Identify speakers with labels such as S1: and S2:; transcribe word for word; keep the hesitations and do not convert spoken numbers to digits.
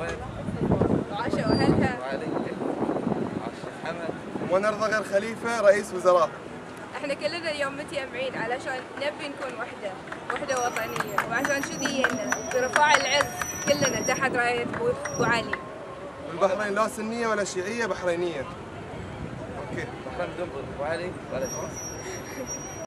S1: البحرين.
S2: وعاشوا أهلها.
S1: وعلي عاش حمد.
S3: ونرضى غير خليفة رئيس وزراء.
S2: احنا كلنا اليوم متجمعين علشان نبي نكون وحدة، وحدة وطنية، وعشان شذينا برفاع العز كلنا تحت راية أبو علي.
S3: البحرين لا سنية ولا شيعية، بحرينية. اوكي.
S1: البحرين بدون أبو علي ولا شيء.